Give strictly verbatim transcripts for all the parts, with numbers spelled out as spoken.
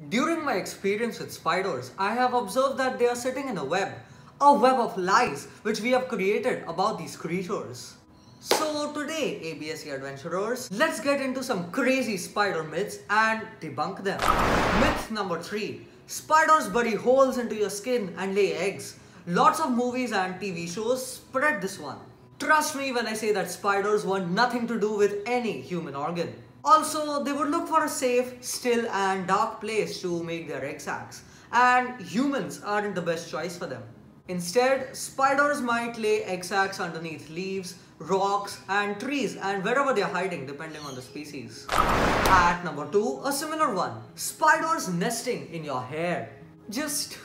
During my experience with spiders, I have observed that they are sitting in a web, a web of lies which we have created about these creatures. So today, A B S E adventurers, let's get into some crazy spider myths and debunk them. Myth number three. Spiders bury holes into your skin and lay eggs. Lots of movies and T V shows spread this one. Trust me when I say that spiders want nothing to do with any human organ. Also, they would look for a safe, still and dark place to make their egg sacs, and humans aren't the best choice for them. Instead, spiders might lay egg sacs underneath leaves, rocks and trees and wherever they are hiding depending on the species. At number two, a similar one. Spiders nesting in your hair. Just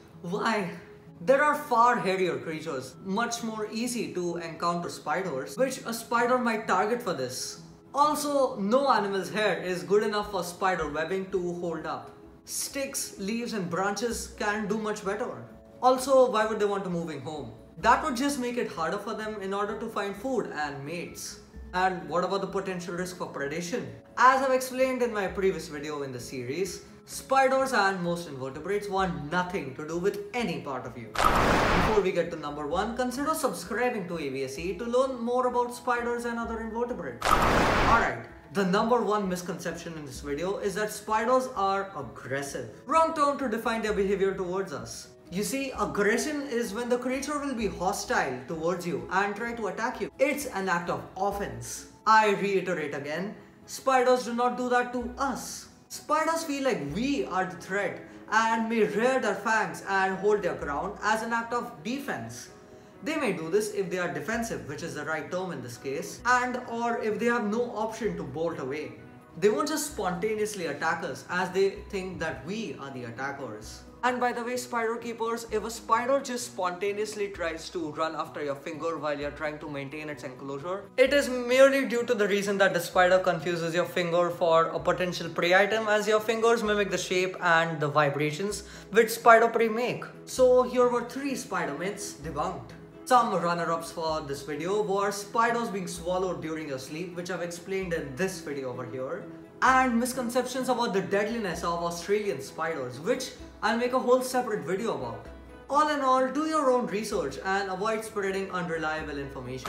why? There are far hairier creatures, much more easy to encounter spiders, which a spider might target for this. Also, no animal's hair is good enough for spider webbing to hold up. Sticks, leaves and branches can do much better. Also, why would they want to moving home? That would just make it harder for them in order to find food and mates. And what about the potential risk for predation? As I've explained in my previous video in the series, spiders and most invertebrates want nothing to do with any part of you. Before we get to number one, consider subscribing to A B S E to learn more about spiders and other invertebrates. Alright, the number one misconception in this video is that spiders are aggressive. Wrong term to define their behavior towards us. You see, aggression is when the creature will be hostile towards you and try to attack you. It's an act of offense. I reiterate again, spiders do not do that to us. Spiders feel like we are the threat and may rear their fangs and hold their ground as an act of defense. They may do this if they are defensive, which is the right term in this case, and or if they have no option to bolt away. They won't just spontaneously attack us as they think that we are the attackers. And by the way, spider keepers, if a spider just spontaneously tries to run after your finger while you're trying to maintain its enclosure, it is merely due to the reason that the spider confuses your finger for a potential prey item, as your fingers mimic the shape and the vibrations which spider prey make. So here were three spider myths debunked. Some runner-ups for this video were spiders being swallowed during your sleep, which I've explained in this video over here, and misconceptions about the deadliness of Australian spiders, which I'll make a whole separate video about. All in all, do your own research and avoid spreading unreliable information.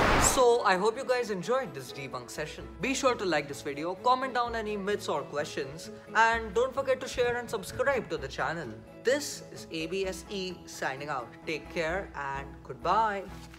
So I hope you guys enjoyed this debunk session. Be sure to like this video, comment down any myths or questions, and don't forget to share and subscribe to the channel. This is A B S E signing out. Take care and goodbye.